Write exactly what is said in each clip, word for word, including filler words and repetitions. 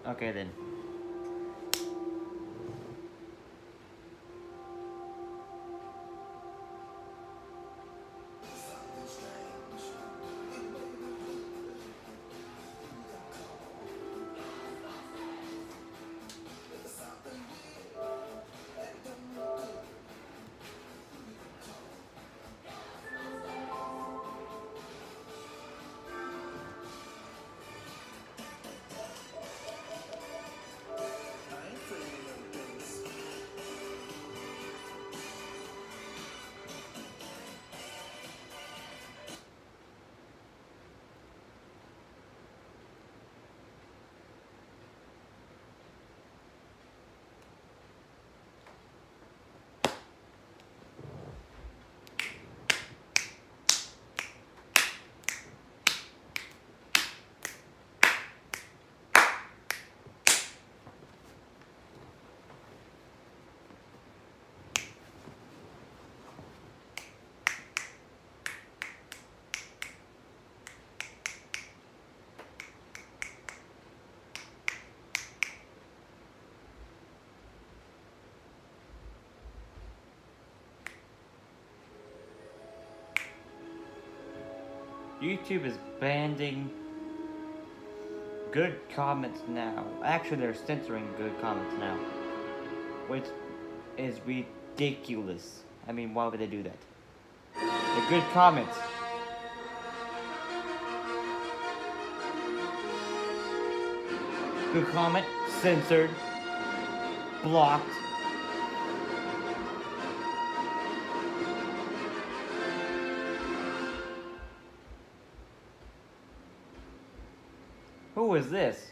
Okay then. YouTube is banning good comments now. Actually, they're censoring good comments now, which is ridiculous. I mean, why would they do that? The good comments. Good comment, censored, blocked. Who is this?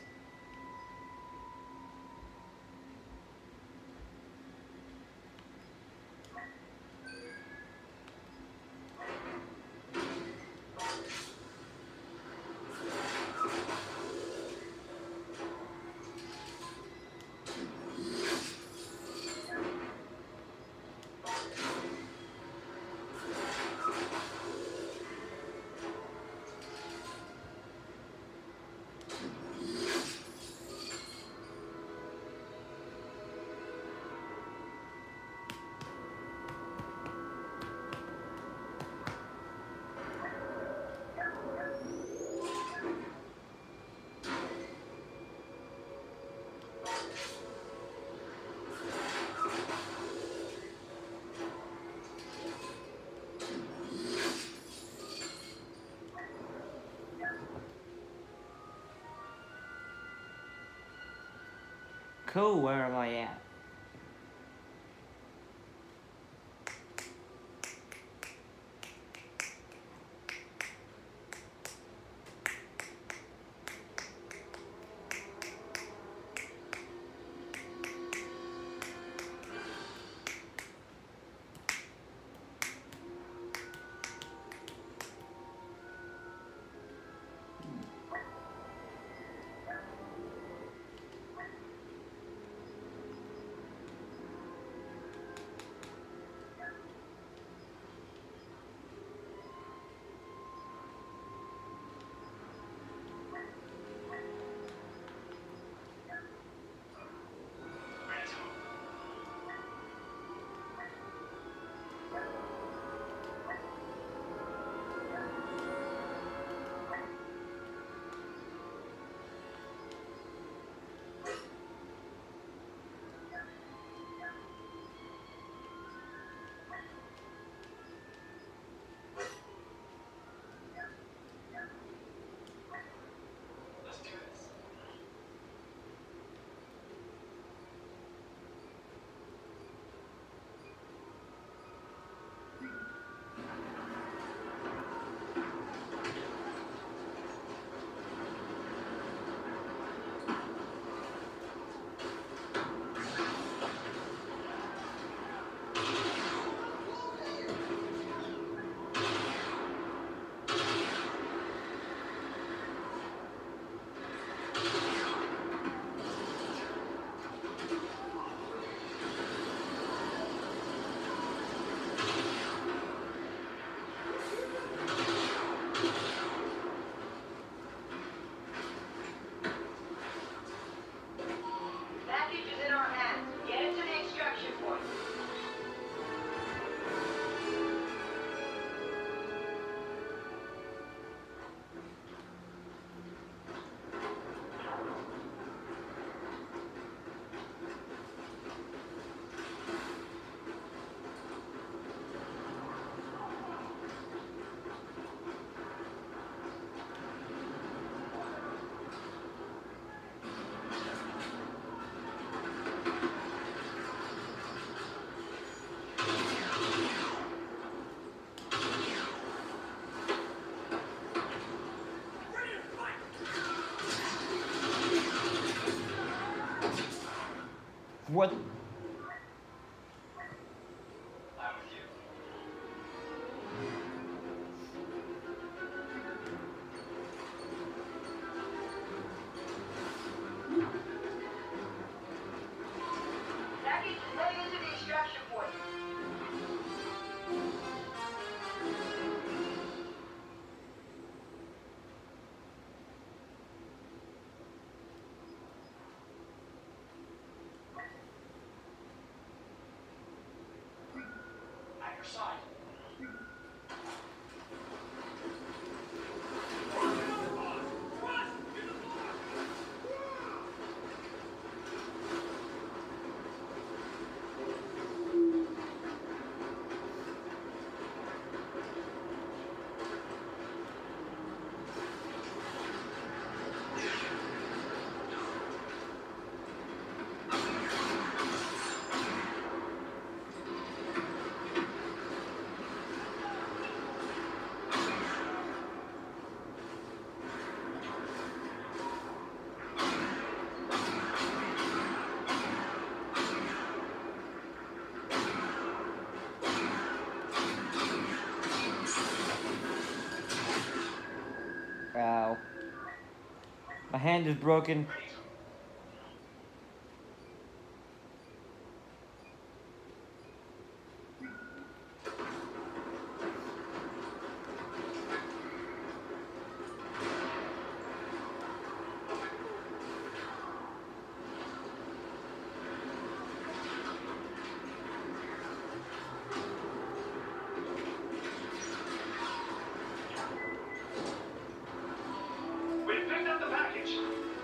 Cool, where am I at? What? Package is heading into the extraction point. At your side. Ow. My hand is broken. We picked up the package.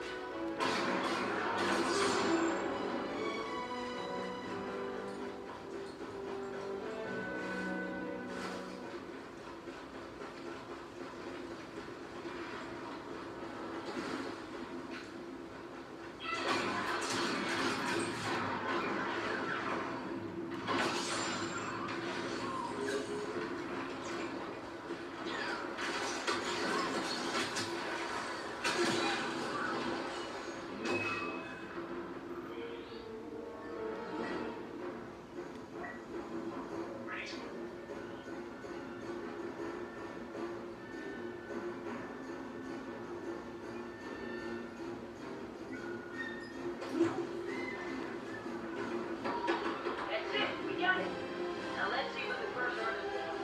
Ready to move. That's it. We got it. Now let's see what the first order does.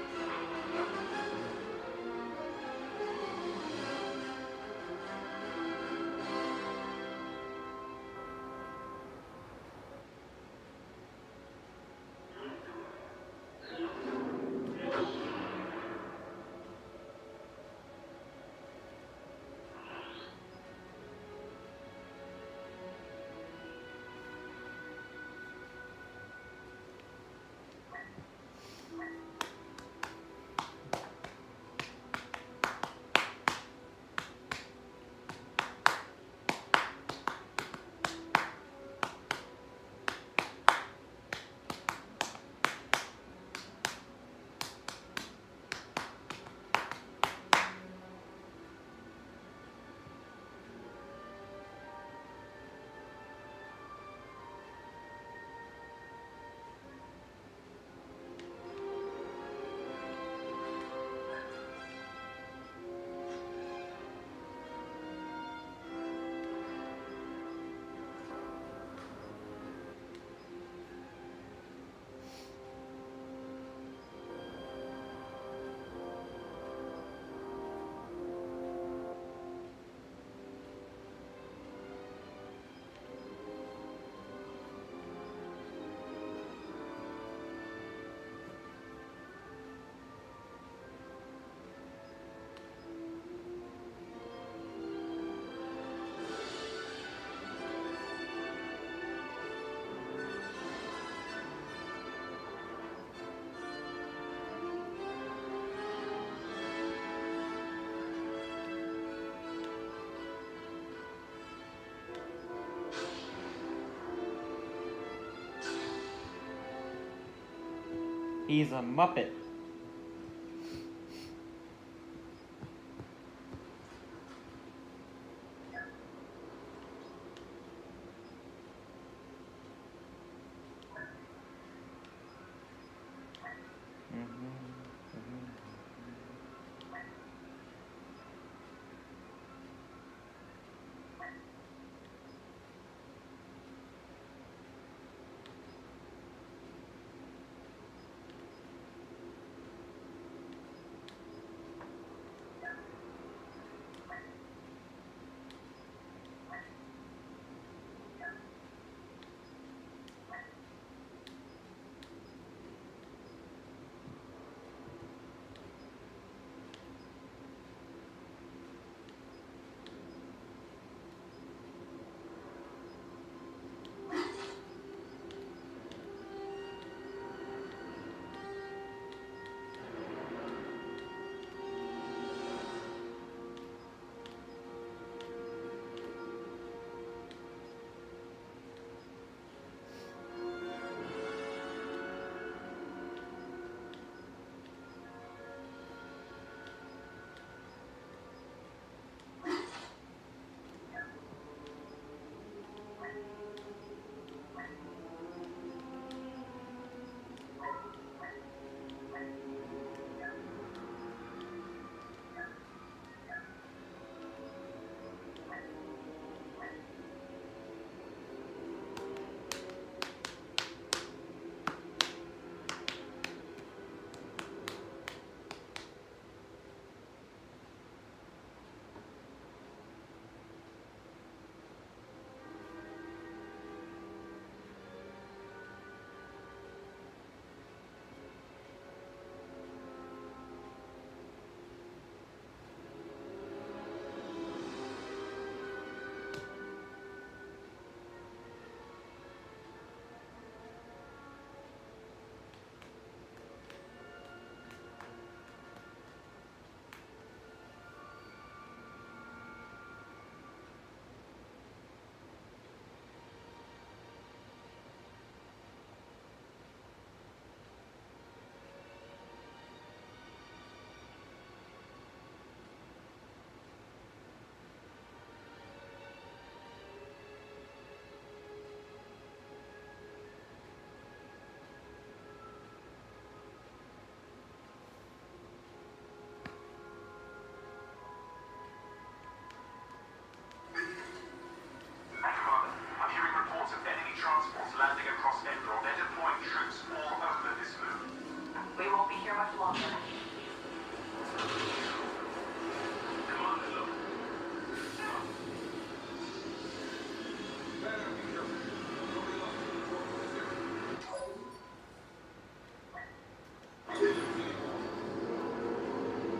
He's a Muppet.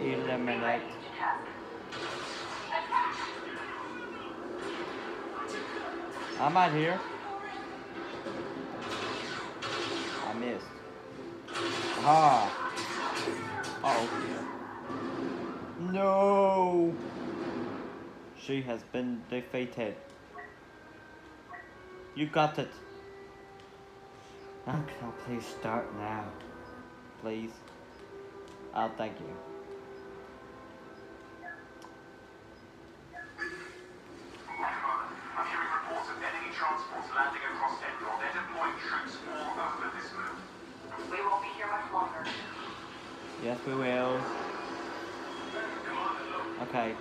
Eliminate. I'm out here. I missed. Ah. Uh oh. No. She has been defeated. You got it. Now can I please start now? Please. Oh, thank you. I'm hearing reports of enemy transports landing across Endor. They're deploying troops all over this move. We won't be here much longer. Yes, we will. Okay.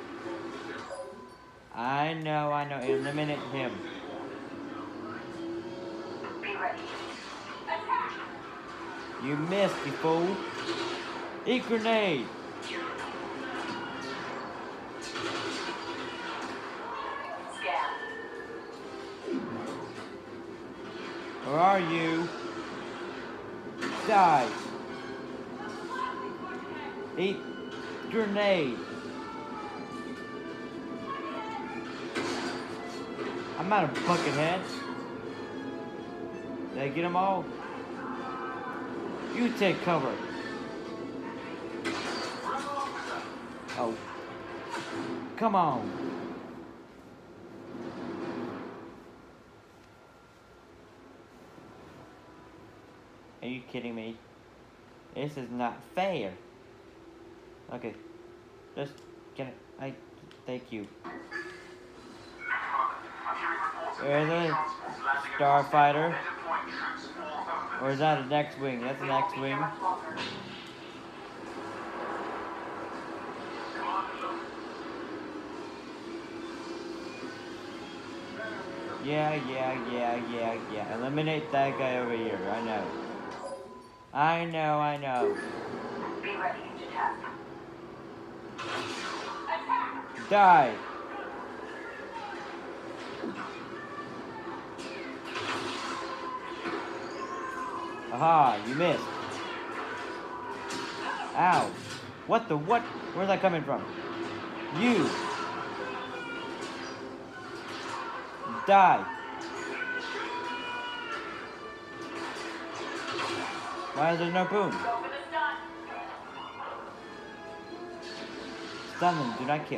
I know, I know. Eliminate him. Be ready. Attack! You missed, you fool. Eat grenade. Scan. Where are you? Die. Eat grenade. I'm out of buckethead. Did I get them all? You take cover. Oh. Come on. Are you kidding me? This is not fair. Okay. Just get it. I thank you. There's a starfighter. Or is that an X-wing? That's an X-wing. Yeah, yeah, yeah, yeah, yeah. Eliminate that guy over here. I know. I know, I know. Be ready to attack. Attack! Die. Aha, you missed. Ow. What the what? Where's that coming from? You. Die. Why is there no boom? Go for the stun. Stun them, do not kill.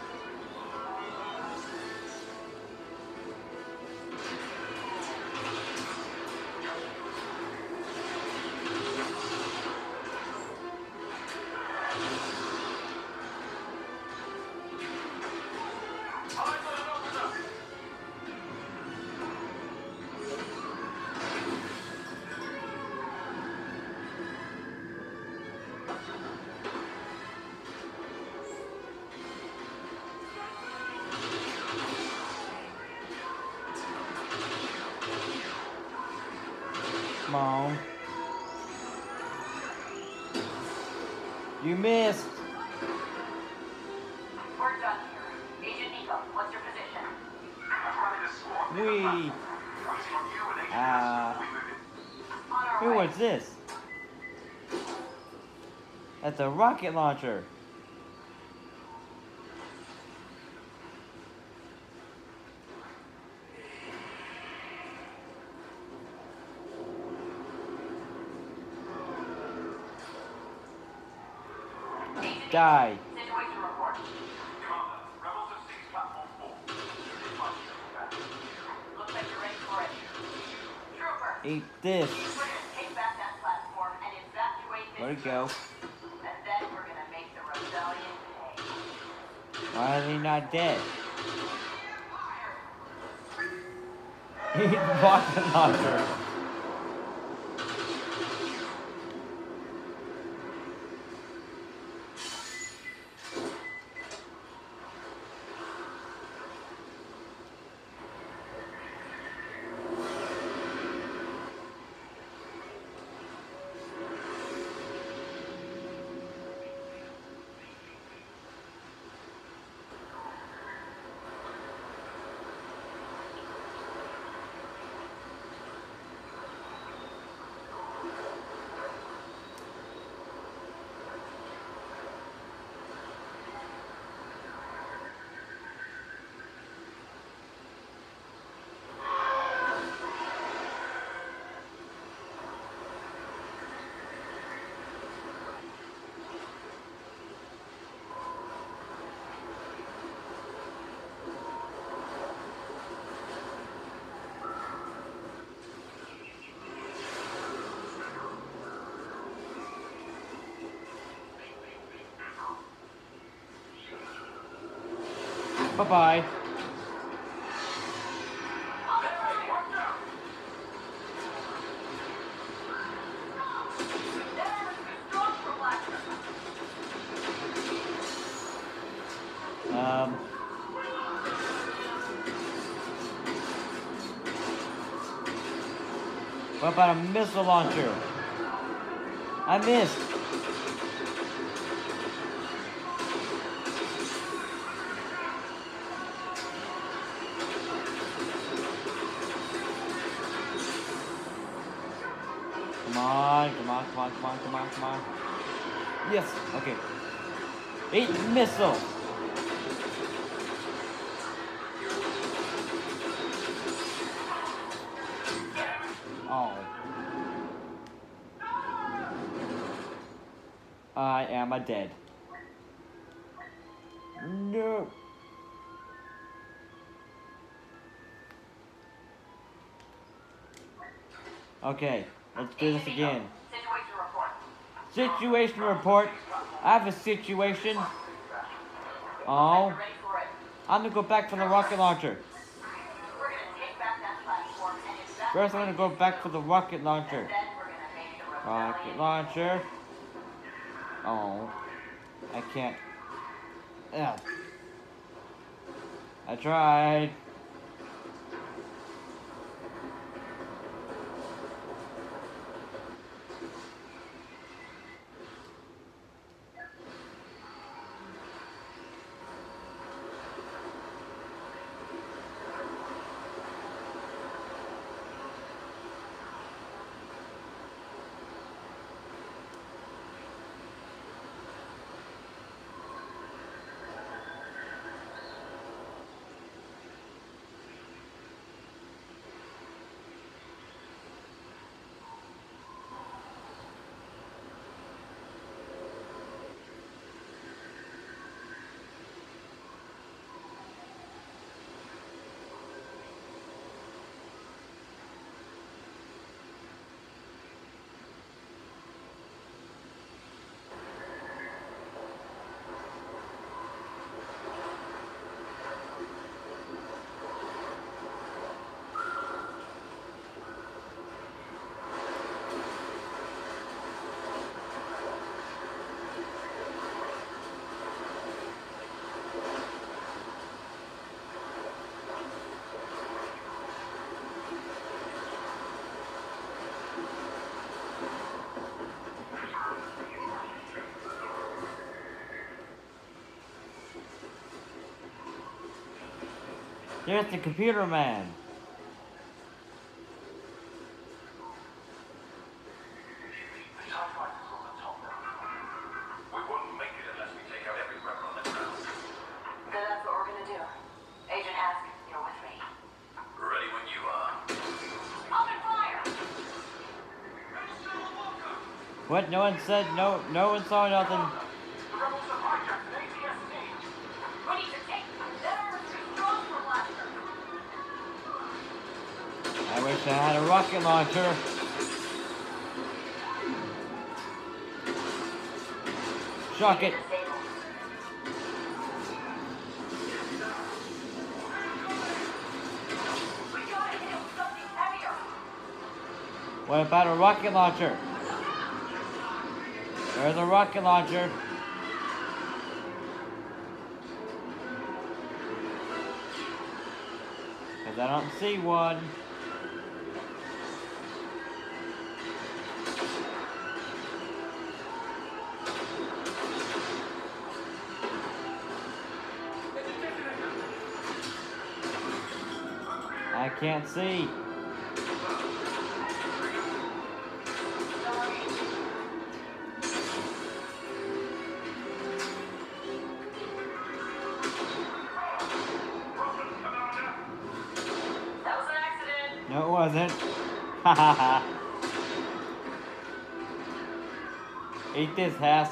Come on. You missed. We're done here. Agent Nico, what's your position? I'm running a squad. We. Waiting on you and Agent Uh, Nicholas. We move in. On our who way. was this? That's a rocket launcher. Agent Die. Situation report. Commander, rebels have seized platform four. Looks like you're ready for it. Trooper, Eat this. we're gonna take back that platform and evacuate this. Where'd it go? And then we're gonna make the rebellion pay. Why is he not dead? Eat rocket launcher. Bye-bye. Um... What about a missile launcher? I missed. Come on, come on, come on, come on, come on, come on. Yes, okay. Eight missiles. Oh. I am a dead. No. Okay, let's do this again. Situation report. Situation report. I have a situation. Oh. Ready for it. I'm gonna go back for the rocket launcher. We're gonna take back that platform and invest. First, I'm gonna go back for the rocket launcher. Then we're gonna make the Rocket rebellion. launcher. Oh. I can't. Yeah. I tried. There's the computer man. The TIE fighters on the top now. We won't make it unless we take out every rebel on the ground. Then that's what we're gonna do. Agent Hask, you're with me. Ready when you are. Open fire! What? No one said no. No one saw nothing. The rebels have hijacked an A T S D. We need to take that armor's too strong for blaster. I wish I had a rocket launcher. Shock it. Disabled. We gotta hit it with something heavier. What about a rocket launcher? There's a rocket launcher. Cause I don't see one. I can't see. That was an accident. No, it wasn't. Ha ha ha. Eat this, Hask.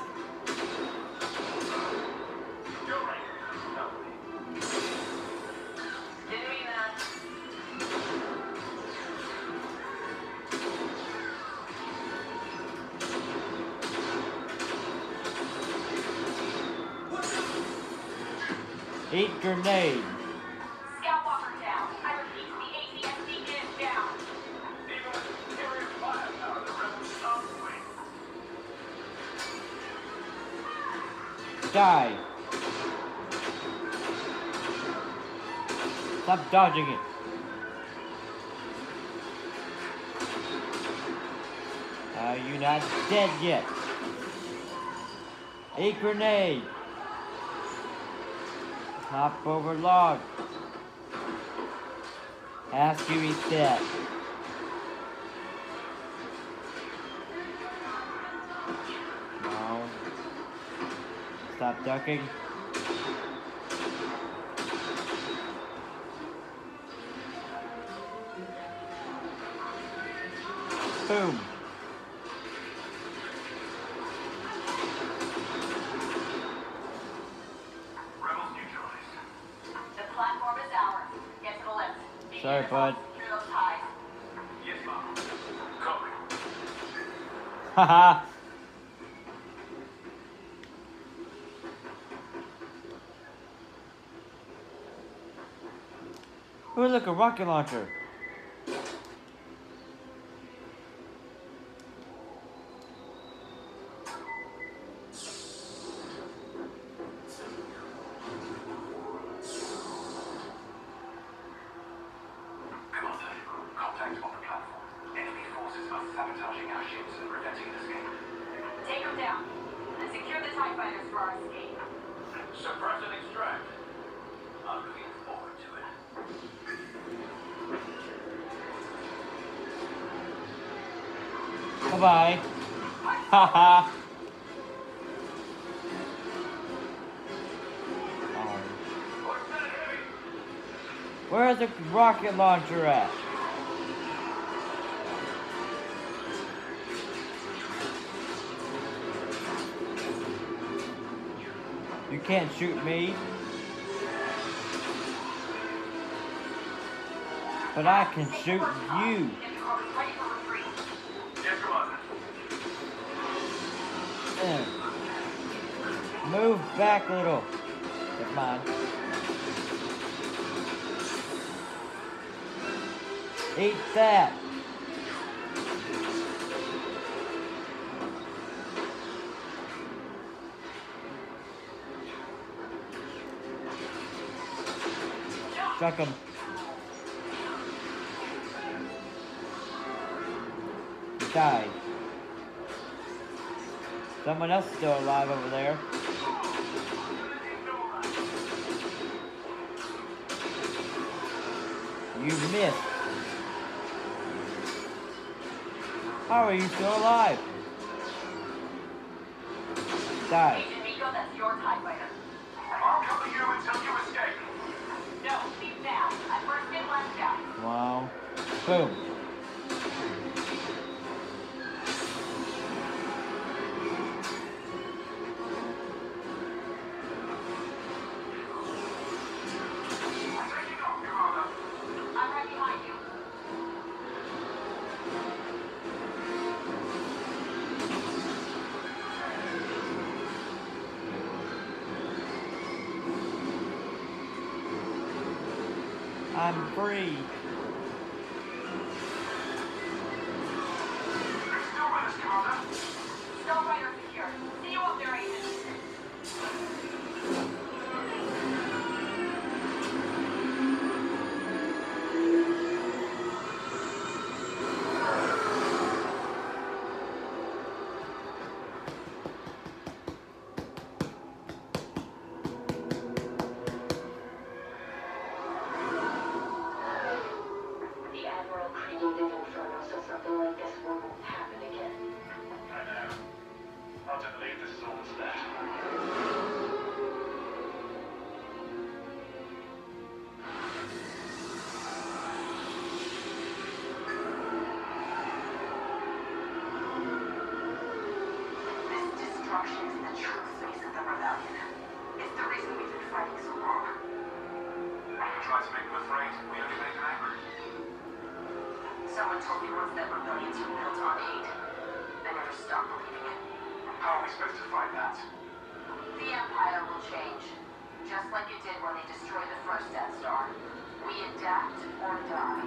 Didn't mean that. Eat grenade. Scout walker down. I repeat, the A T S D is down. Even with superior firepower, the rebels can't win. Die. Stop dodging it. Are you not dead yet? Eat grenade. Hop over log. Ask you eat that. No. Stop ducking. Boom. Rebels neutralized. The platform is ours. Get to the left. Be Sorry, near bud. Through those ties. Yes, ma'am. Copy. Haha. Oh, look, a rocket launcher. Commander, contact on the platform. Enemy forces are sabotaging our ships and preventing an escape. Take them down. And secure the TIE fighters for our escape. Suppress and extract. I'm looking forward to it. Bye bye. Haha. What's that heavy? Where's the rocket launcher at? You can't shoot me. But I can shoot you. Get the corpus ready for retreat. Yes, Commander. Eh. Move back a little. Never mind. Eat that. Chuck him. He died. Someone else is still alive over there. You missed. How are you still alive? Die. Agent Miko, that's your TIE fighter. I'll cover you until you escape. No, leave now. I first been left out. Wow. Boom. Taking off, Commander. I'm right behind you. I'm free. You're still with us, Commander. Star fighter secure. See you up there, agent. The Admiral created Inferno so something like this won't happen again. I know. Hard to believe this is all that's left. This destruction is the true face of the rebellion. It's the reason we've been fighting so long. Try to make them afraid. We only make them angry. Someone told me once that rebellions are built on hate. I never stopped believing it. How are we supposed to fight that? The Empire will change. Just like it did when they destroyed the first Death Star. We adapt or die.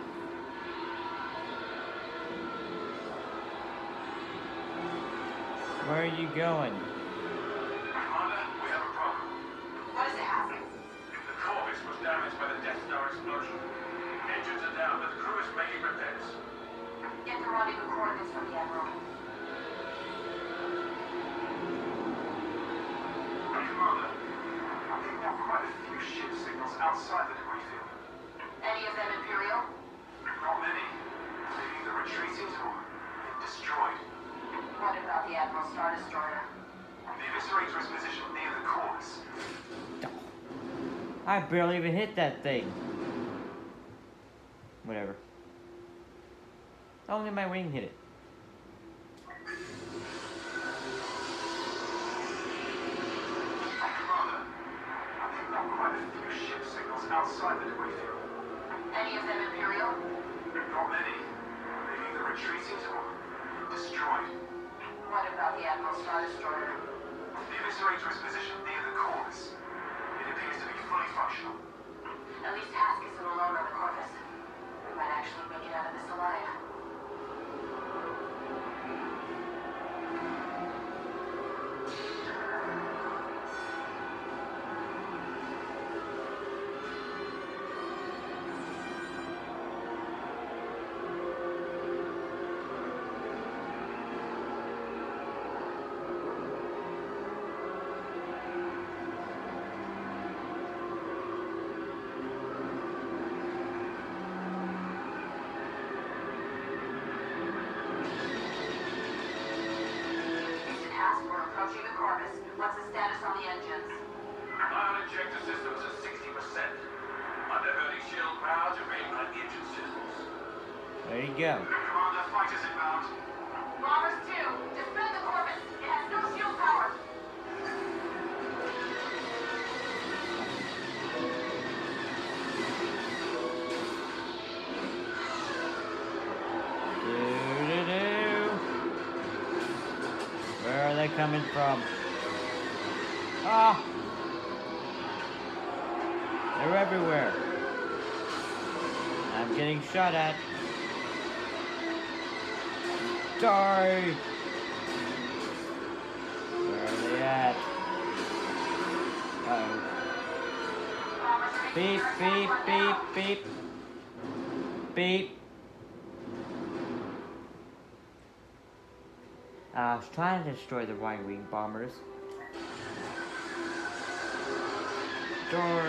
Where are you going? Commander, we have a problem. What is it, Haskell? The Corvus was damaged by the Death Star explosion. Engines are down, but the crew is making repairs. Get the rendezvous coordinates from the Admiral. Commander, I think there are quite a few ship signals outside the debris field. Any of them Imperial? Not many. They're either retreated or been destroyed. What about the Admiral Star Destroyer? The eviscerator is positioned near the Corvus. I barely even hit that thing. Whatever. Only my wing hit it. Commander, I think there are quite a few ship signals outside the debris field. Any of them Imperial? Not many. They've either retreated or been destroyed. What about the Admiral Star Destroyer? The eviscerator is positioned near the Corvus. It appears to be fully functional. At least Hask isn't alone on the Corvus. We might actually make it out of this alive. Approaching the Corvus. What's the status on the engines? Ion injector systems are sixty percent. Underhurting shield power to reignite the engine systems. There you go. Commander, fighters inbound. Bombers two, defend the Corvus. It has no shield power. Where are they coming from? Ah! They're everywhere. I'm getting shot at. Die! Where are they at? Uh-oh. Beep, beep, beep, beep. Beep. I was trying to destroy the right-wing bombers. Door.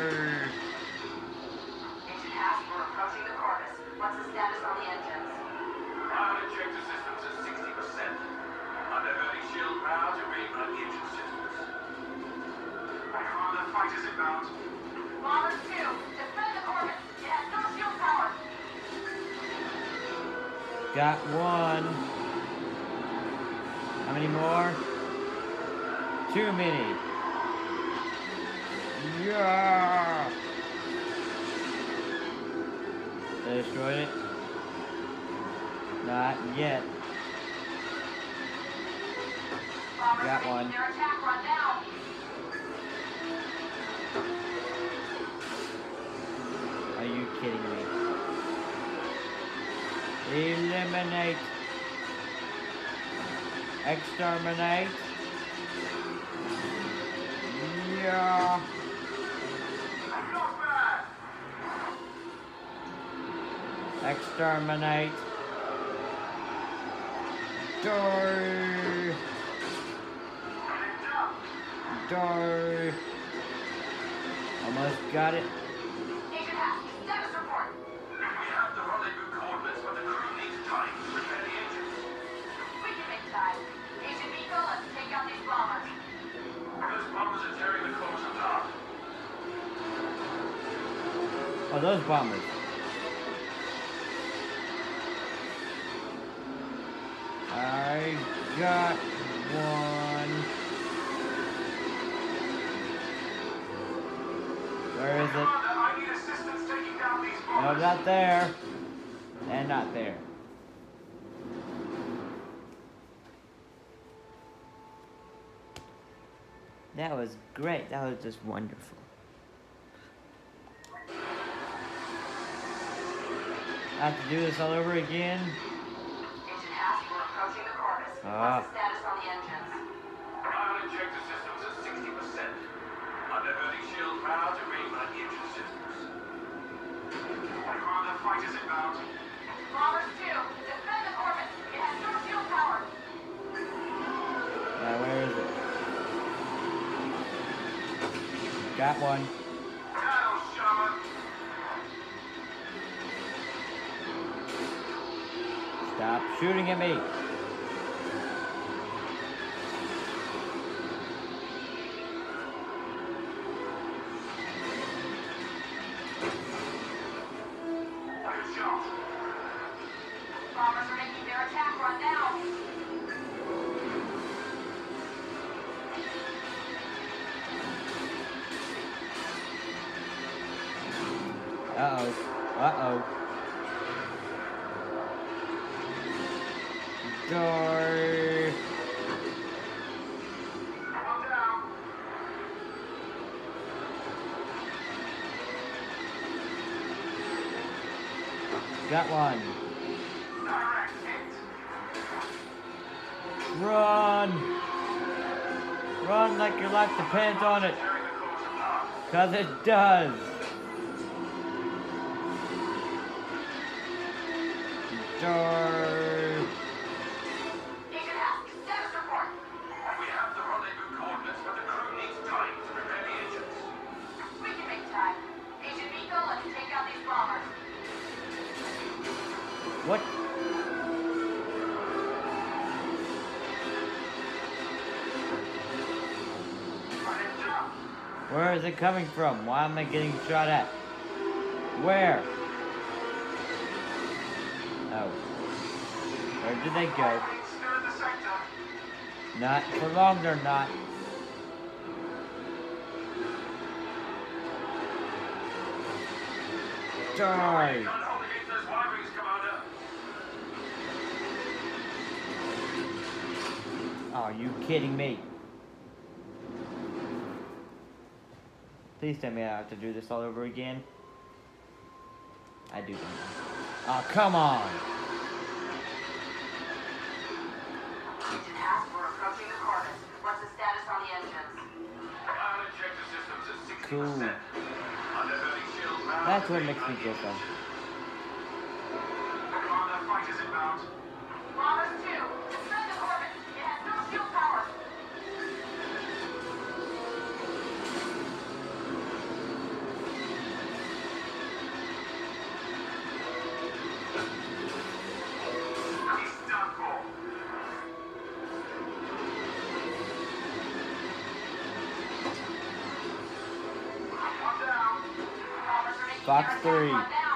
Agent Hask, we're approaching the Corvus. What's the status on the engines? Ion injector systems are sixty percent. Underhurting shield power to reignite the engine systems. Commander, fighters inbound. Bombers two, defend the Corvus. It has no shield power. Got one. How many more? Too many. Yeah. They destroyed it? Not yet. Bombers Got making one. their attack run now. Are you kidding me? Eliminate. Exterminate. Yeah. Not bad. Exterminate. Die. Die. Almost got it. Agent Hask, status report. We have the rendezvous coordinates, but the crew needs time to repair the engines. We can make time. Agent Miko, let's take out these bombers. Those bombers are tearing the Corvus apart. Oh, those bombers. I got one. Where is it? Commander, I need assistance taking down these No, bombers. not there. And not there. That was great. That was just wonderful. I have to do this all over again. Agent Hask, we're approaching the Corvus. Ah. What's the status on the engines? Ion injector systems at sixty percent. Underbelly shield power to mainline engine systems. Commander, fighters inbound. Bombers two, defend the Corvus. It has no shield power. Now, where is it? Got one. Battle shower. Stop shooting at me. Good shot. Bombers are making their attack run now. Uh-oh. Uh-oh. Door. One down. Got one. Direct hit. Run! Run like your life depends on it. Tearing the course apart. Cause it does. Door. Agent Hask, status report. We have the rendezvous coordinates, but the crew needs time to repair the engines. We can make time. Agent Miko, let's take out these bombers. What? Where is it coming from? Why am I getting shot at? Where? Oh. Where did they go? Still in the sector. Not for long, they're not. Die! Can't hold against those Y-wings, Commander. Are you kidding me? Please tell me I have to do this all over again. I do. Oh, come on! Agent Hask, we're approaching the Corvus. What's the status on the engines? Ion injector systems at sixty Cool. percent. Underbelly shield power That's to what makes me mainline feel fun. Commander, fighters inbound. Bombers two, defend the Corvus. It has no shield power. He's done for. One down. Bombers are making Fox their attack three. run now.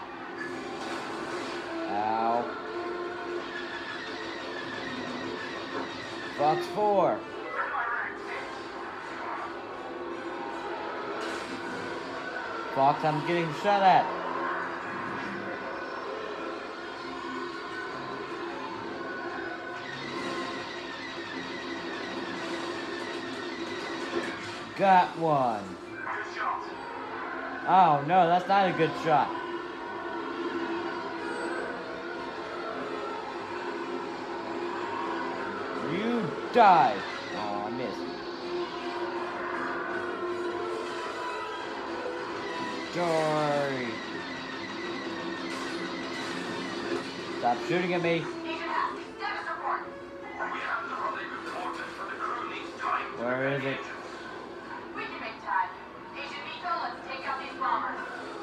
Ow. Fox four. Direct hit. Fox, I'm getting shot at. Got one. Good shot. Oh no, that's not a good shot. You die. Oh, I missed. Die. Stop shooting at me. Agent Hask, status report. We have the rendezvous coordinates, but the crew needs time to Where repair is the it? engines. We can make time. Agent Miko, let's take out these bombers.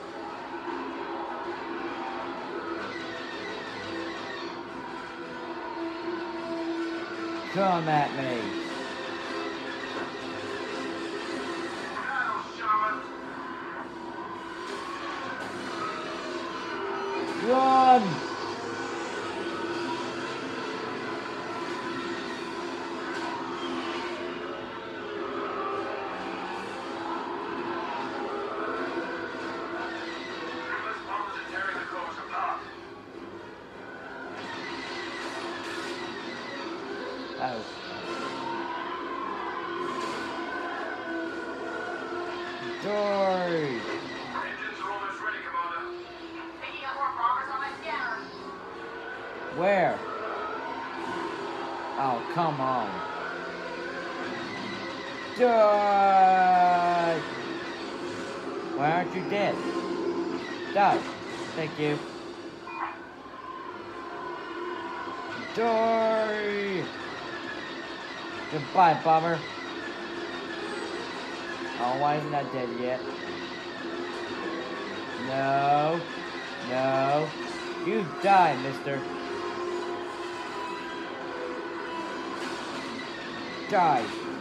Come at me. Battle shower. Run! Those bombers are tearing the course apart. Oh. Die! Engines are almost ready, Commander. Picking up more bombers on my Where? Oh, come on. Die! Why aren't you dead? Die. Thank you. Die! Goodbye, bomber. Oh, why isn't that dead yet? No. No. You die, mister. Die.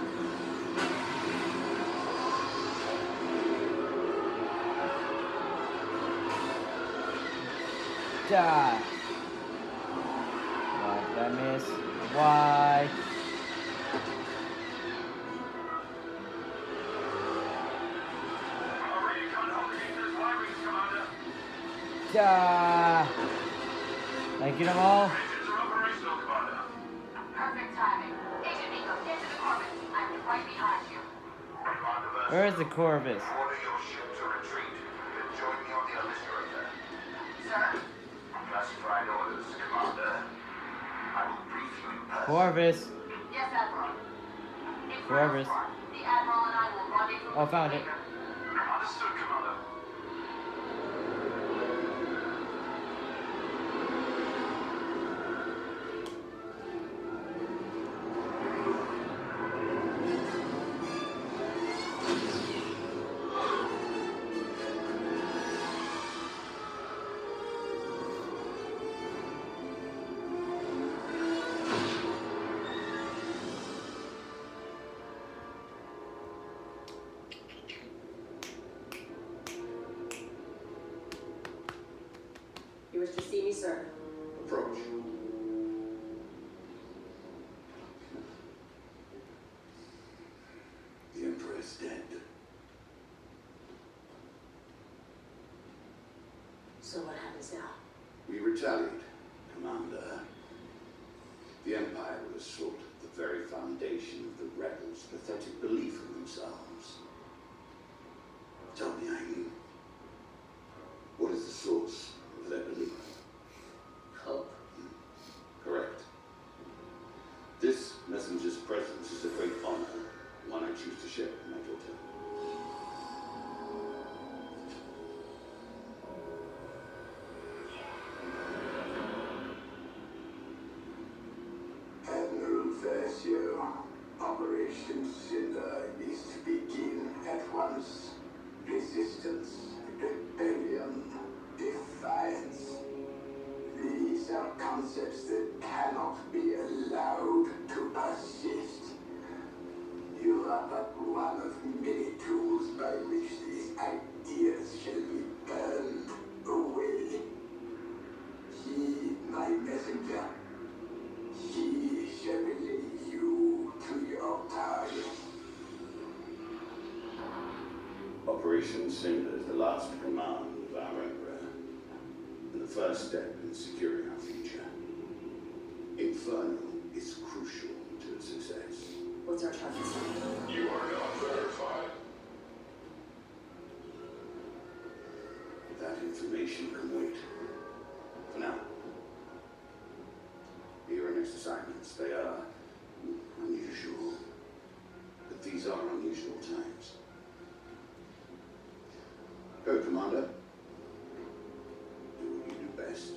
Die. Why did I miss? Why? Die. Did I get them all? Engines are operational, Commander. Perfect timing. Agent Nico, get to the Corvus. I'm right behind you. Commander Versa, Where is the Corvus? order your ship to retreat. Then join me on the Eviscerator. Sir, Classified orders, Commander. I will brief you in person. Corvus. yes, Admiral. In Corvus. The Admiral and I will rendezvous Oh, with found you it. later. Understood, Commander. You wish to see me, sir? Approach. The Emperor is dead. So what happens now? We retaliate, Commander. The Empire will assault the very foundation of the rebels' pathetic belief in themselves. Tell me, Aiden, what is the source of their belief? Hope. Correct. This messenger's presence is a great honor, one I choose to share with my daughter. Admiral Versio, Operation Cinder is to begin at once. Resistance, rebellion, defiance. These are concepts that cannot be allowed to persist. You are but one of many tools by which these ideas shall be burned away. Heed my messenger. He shall lead you to your target. Operation Cinder is the last command of our Emperor, and the first step in securing our future. Inferno is crucial to its success. What's our target? You are not verified. That information can wait. For now. Your next assignments, they are unusual. But these are unusual times. Go, Commander. Do what you do best.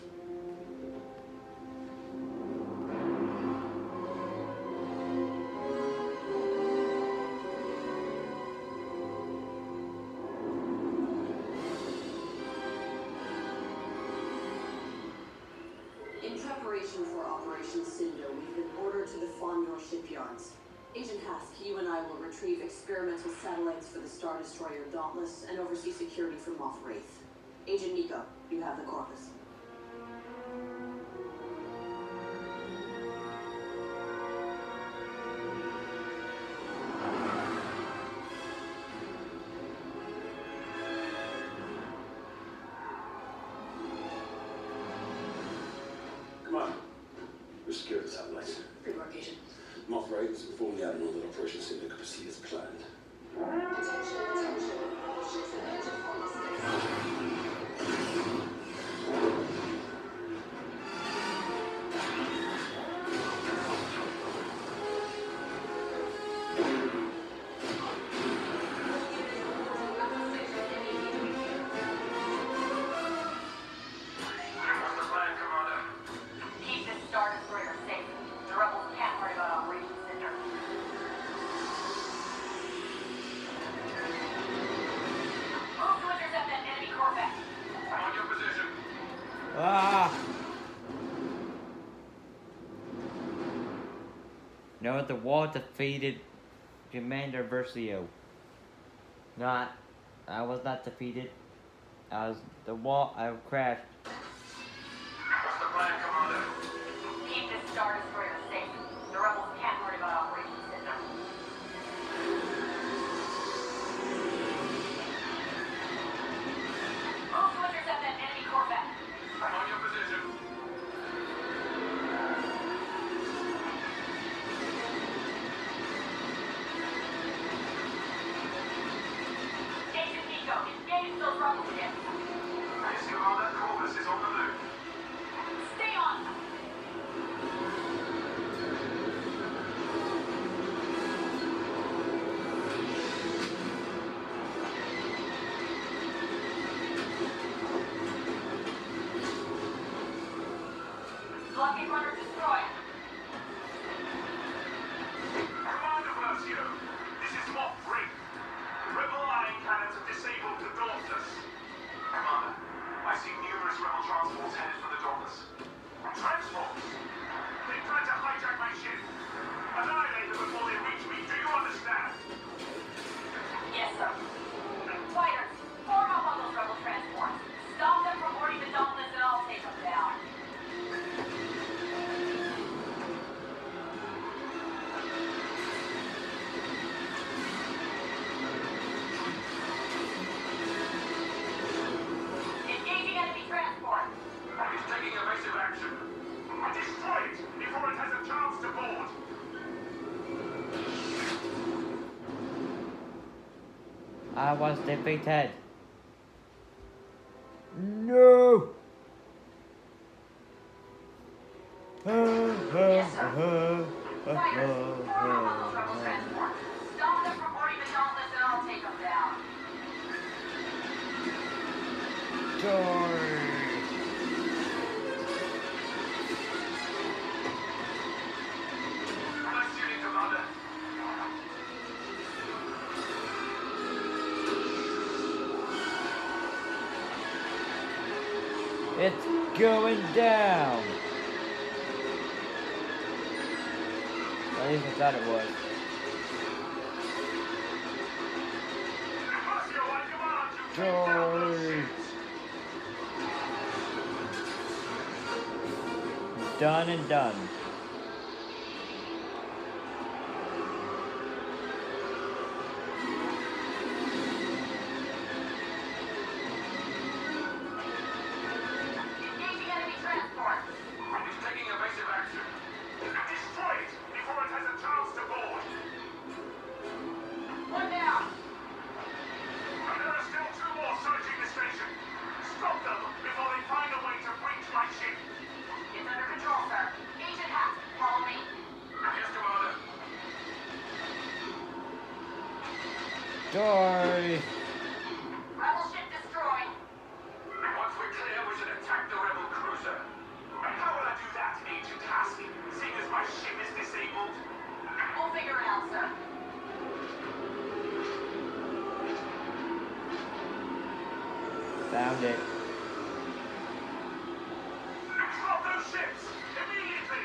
In preparation for Operation Cinder, we've been ordered to the Fondor shipyards. Agent Hask, you and I will retrieve experimental satellites for the Star Destroyer Dauntless and oversee security for Moff Wraith. Agent Nico, you have the Corvus. Come on. We've secured the satellites. Good work, Agent. Moff Wraith has informed the Admiral that Operation Cinder could proceed as planned. Attention, attention. All ships have entered follow space. No, the wall defeated Commander Versio. Not, I was not defeated. I was the wall. I crashed. What's the plan, Commander? Keep this Star Destroyer safe. The rebels can't worry about Operation Cinder. Move to intercept that enemy Corvette. I'm on your position. Agent Nico, engage those rebel ships. Yes, Commander. Corvus is on the move. Stay on. Blockade runner destroyed. Commander Versio, this is Mock three. Rebel iron cannons have disabled the Dauntless. Commander, I see numerous rebel transports headed for the Dauntless. Transports? They tried to hijack my ship. Annihilate them before they reach me. Do you understand? Yes, sir. Fighters, form up on those rebel transports. Stop them from boarding the Dauntless and I'll take them down. Engaging enemy transport. It's taking evasive action. Destroy it before it has a chance to board. I was defeated. No. Yes, sir. Fighters, form up on those rebel transports. Stop them from boarding the Dauntless and I'll take them down. Joy. Nice shooting, Commander. It's going down. At least I thought it was. Versio, I command you, take down those Joy. ships. Done and done. Engaging enemy transport. It's taking evasive action. Destroy it before it has a chance to board. One down. And there are still two more searching the station. Stop them before they find a way to breach my ship. It's under control, sir. Agent Hack, follow me. Yes, Commander. Joy. Rebel ship destroyed. Once we're clear, we should attack the rebel cruiser. And how will I do that, Agent Hask, seeing as my ship is disabled? We'll figure it out, sir. Found it. Drop those ships! Immediately!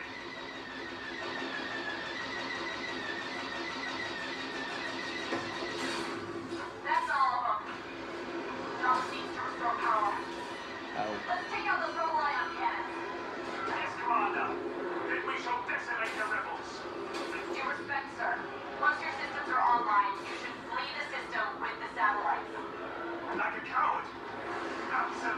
That's all of them. Drop seats to restore power. Oh. Let's take out those rebel ion cannons. Yes, Commander. Then we shall decimate the rebels. Due respect, sir. Once your systems are online, you should flee the system with the satellites. Like a coward. Absolutely.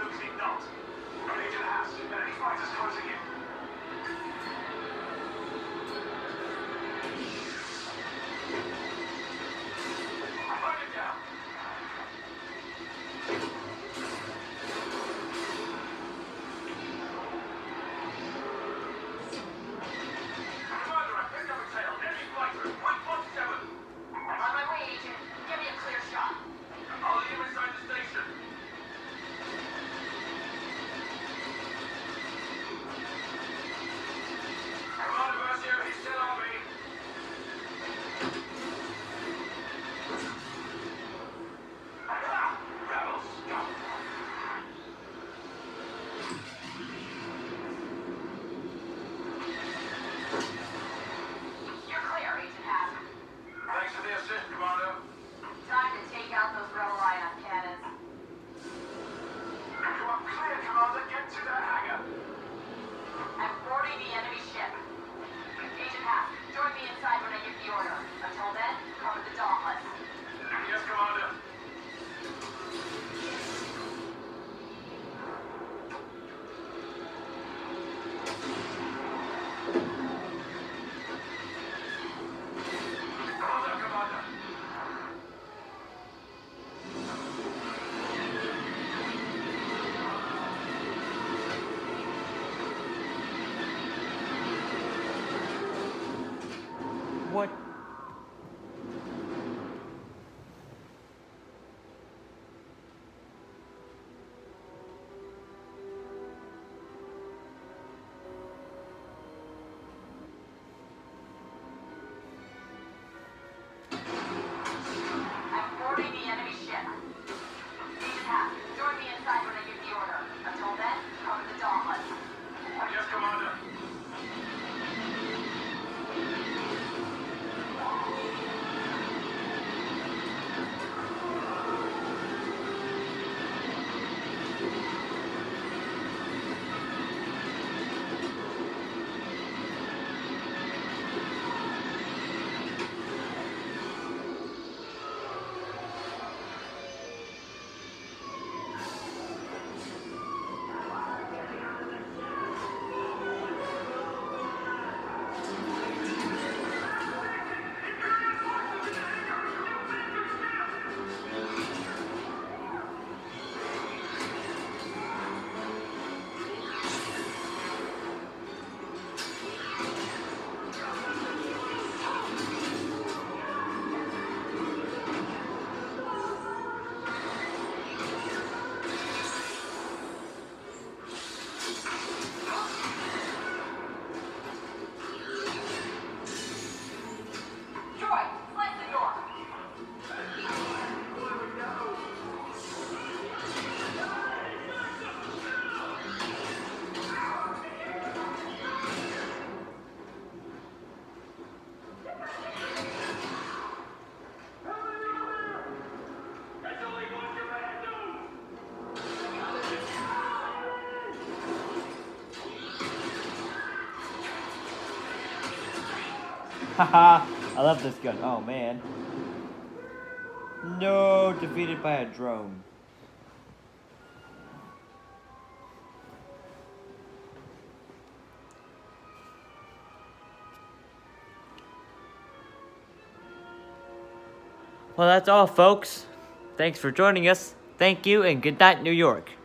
Haha, I love this gun. Oh man. No, defeated by a drone. Well, that's all, folks. Thanks for joining us. Thank you, and good night, New York.